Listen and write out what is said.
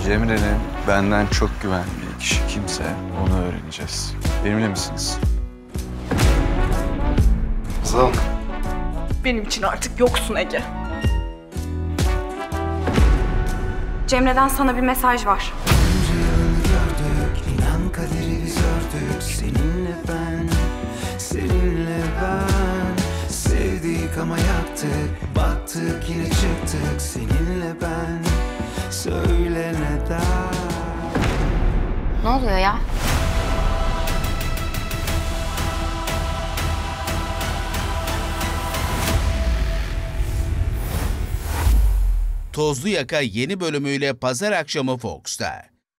Cemre'nin benden çok güvendiği kişi kimse onu öğreneceğiz. Benimle misiniz? Hazal. Benim için artık yoksun Ege. Cemre'den sana bir mesaj var. Gördük, inan kaderi biz ördük. Seninle ben sevdik ama yaktık. Battık yine çıktık, seninle ben. Söyle neden? Ne oluyor ya? Tozlu Yaka yeni bölümüyle pazar akşamı Fox'ta.